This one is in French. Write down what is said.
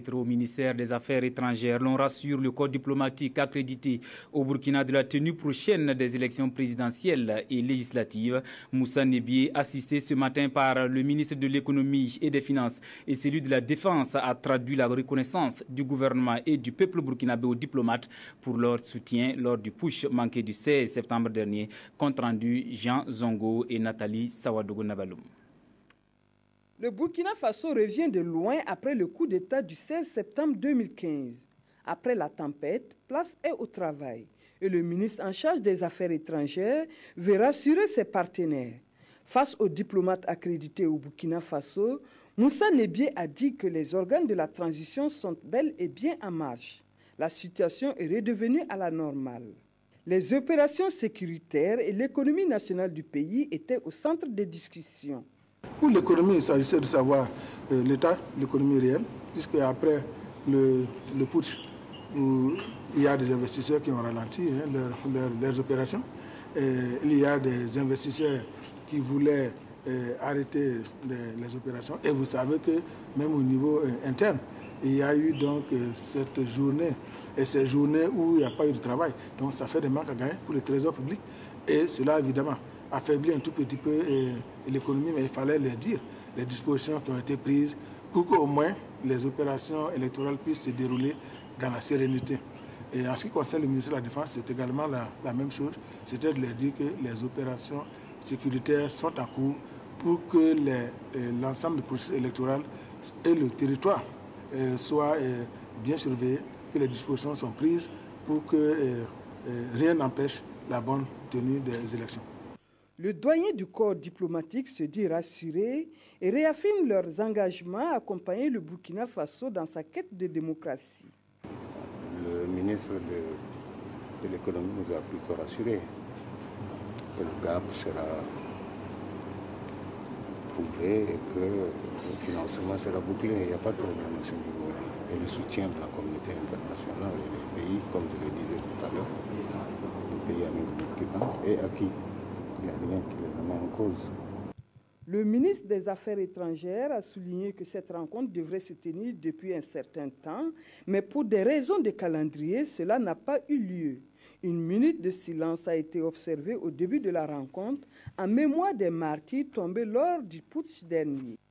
Au ministère des Affaires étrangères, l'on rassure le corps diplomatique accrédité au Burkina de la tenue prochaine des élections présidentielles et législatives. Moussa Nebié, assisté ce matin par le ministre de l'économie et des finances et celui de la défense, a traduit la reconnaissance du gouvernement et du peuple burkinabé aux diplomates pour leur soutien lors du putsch manqué du 16 septembre dernier. Compte rendu Jean Zongo et Nathalie Sawadogo Nabaloum. Le Burkina Faso revient de loin après le coup d'État du 16 septembre 2015. Après la tempête, place est au travail. Et le ministre en charge des Affaires étrangères veut rassurer ses partenaires. Face aux diplomates accrédités au Burkina Faso, Moussa Nebié a dit que les organes de la transition sont bel et bien en marche. La situation est redevenue à la normale. Les opérations sécuritaires et l'économie nationale du pays étaient au centre des discussions. Pour l'économie, il s'agissait de savoir l'état, l'économie réelle, puisque après le putsch, où il y a des investisseurs qui ont ralenti leurs opérations, il y a des investisseurs qui voulaient arrêter les opérations. Et vous savez que même au niveau interne, il y a eu donc cette journée et ces journées où il n'y a pas eu de travail. Donc ça fait des manques à gagner pour le trésor public. Et cela, évidemment, affaiblit un tout petit peu l'économie, mais il fallait leur dire les dispositions qui ont été prises pour qu'au moins les opérations électorales puissent se dérouler dans la sérénité. Et en ce qui concerne le ministère de la Défense, c'est également la même chose, c'était de leur dire que les opérations sécuritaires sont en cours pour que l'ensemble du processus électoral et le territoire soient bien surveillés, que les dispositions sont prises pour que rien n'empêche la bonne tenue des élections. Le doyen du corps diplomatique se dit rassuré et réaffirme leurs engagements à accompagner le Burkina Faso dans sa quête de démocratie. Le ministre de l'économie nous a plutôt rassurés que le gap sera trouvé et que le financement sera bouclé. Il n'y a pas de problème à ce niveau-là. Et le soutien de la communauté internationale et des pays, comme je le disais tout à l'heure, les pays amis du Burkina et acquis. Il n'y a rien qui les remet en cause. Le ministre des Affaires étrangères a souligné que cette rencontre devrait se tenir depuis un certain temps, mais pour des raisons de calendrier, cela n'a pas eu lieu. Une minute de silence a été observée au début de la rencontre en mémoire des martyrs tombés lors du putsch dernier.